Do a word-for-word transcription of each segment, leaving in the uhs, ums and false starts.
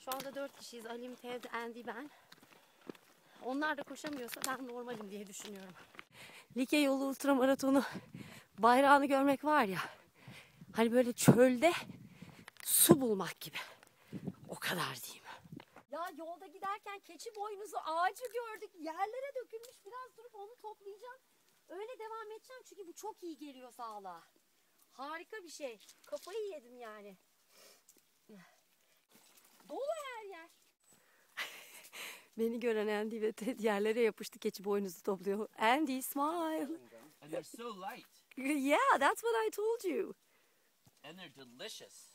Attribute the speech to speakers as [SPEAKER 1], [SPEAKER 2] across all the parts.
[SPEAKER 1] Şu anda dört kişiyiz. Alim, Ted, Andy, ben. Onlar da koşamıyorsa ben normalim diye düşünüyorum. Likya Yolu Ultramaratonu bayrağını görmek var ya. Hani böyle çölde su bulmak gibi. O kadar diyeyim. Ya yolda giderken keçi boynuzu ağacı gördük. Yerlere dökülmüş. Biraz durup onu toplayacağım. Öyle devam edeceğim çünkü bu çok iyi geliyor sağlığa. Harika bir şey. Kafayı yedim yani. Dolu her yer. Beni gören Andy ve Ted yerlere yapıştı, keçi boynuzu topluyor. Andy, smile.
[SPEAKER 2] And they're so light.
[SPEAKER 1] Yeah, that's what I told you.
[SPEAKER 2] And they're delicious.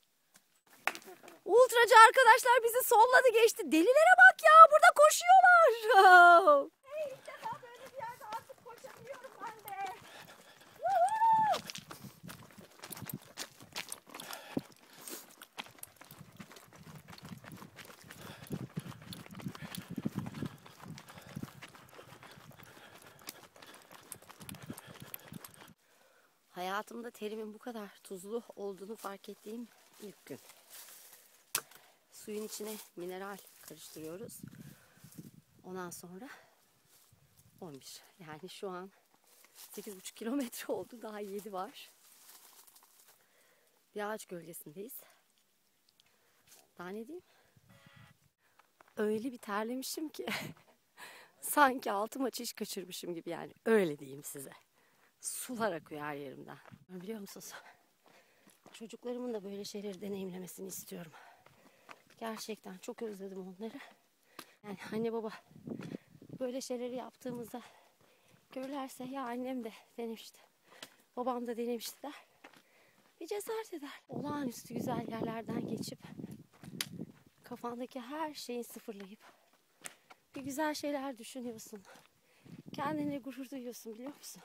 [SPEAKER 1] Ultracı arkadaşlar bizi solladı geçti. Delilere bak ya, burada koşuyorlar. Hey, ilk defa böyle bir yerde artık koşabiliyorum ben de. Woohoo! Hayatımda terimin bu kadar tuzlu olduğunu fark ettiğim ilk gün. Suyun içine mineral karıştırıyoruz. Ondan sonra on bir. Yani şu an sekiz buçuk kilometre oldu. Daha yedi var. Bir ağaç gölgesindeyiz. Daha ne diyeyim? Öyle bir terlemişim ki sanki altıma çiş kaçırmışım gibi yani. Öyle diyeyim size. Sular akıyor her yerimden. Biliyor musunuz? Çocuklarımın da böyle şeyleri deneyimlemesini istiyorum. Gerçekten çok özledim onları. Yani anne baba böyle şeyleri yaptığımızda görürlerse ya annem de denemişti, babam da denemişti der. Bir cesaret eder. Olağanüstü güzel yerlerden geçip kafandaki her şeyi sıfırlayıp bir güzel şeyler düşünüyorsun. Kendine gurur duyuyorsun, biliyor musun?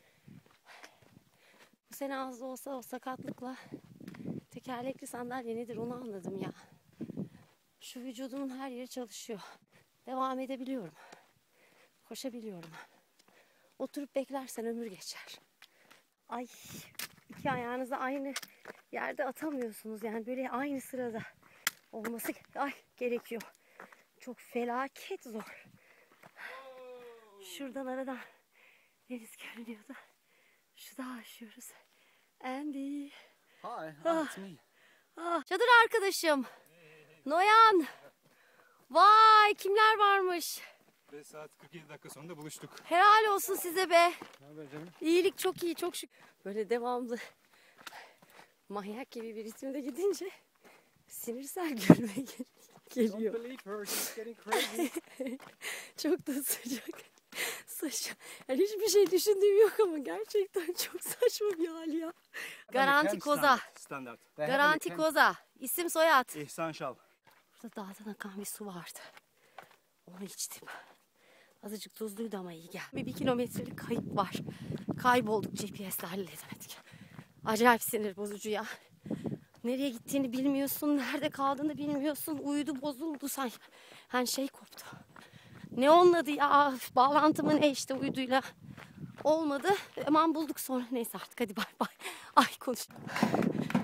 [SPEAKER 1] Bu sene az da olsa o sakatlıkla tekerlekli sandalye nedir onu anladım ya. Şu vücudumun her yeri çalışıyor. Devam edebiliyorum. Koşabiliyorum. Oturup beklersen ömür geçer. Ay, iki ayağınızı aynı yerde atamıyorsunuz. Yani böyle aynı sırada olması ay gerekiyor. Çok felaket zor. Şuradan aradan deniz görünüyordu. Şu dağı aşıyoruz. Andy.
[SPEAKER 2] Hi, hi
[SPEAKER 1] Ah.
[SPEAKER 2] it's me.
[SPEAKER 1] Ah, çadır arkadaşım. Noyan. Vay, kimler varmış.
[SPEAKER 3] beş saat kırk yedi dakika sonunda buluştuk.
[SPEAKER 1] Helal olsun size be.
[SPEAKER 3] Ne haber canım?
[SPEAKER 1] İyilik çok iyi, çok şükür. Böyle devamlı manyak gibi bir ritimde gidince sinirsel gülme geliyor.
[SPEAKER 3] Don't believe her, she's getting crazy.
[SPEAKER 1] Çok da sıcak. Saçma. Yani hiçbir şey düşündüğüm yok ama gerçekten çok saçma bir hal ya. Garanti Koza.
[SPEAKER 3] Standart.
[SPEAKER 1] Garanti Koza. İsim soyad.
[SPEAKER 3] İhsan Şal.
[SPEAKER 1] Burada dağdan akan bir su vardı. Onu içtim. Azıcık tuzluydu ama iyi geldi. Bir, bir kilometrelik kayıp var. Kaybolduk, G P S'le halledemedik. Acayip sinir bozucu ya. Nereye gittiğini bilmiyorsun, nerede kaldığını bilmiyorsun. Uyudu, bozuldu sanki. Hani şey koptu. Ne onun adı ya? Bağlantımı ne işte uyduyla. Olmadı. Aman bulduk sonra. Neyse artık hadi bay bay. Ay konuş.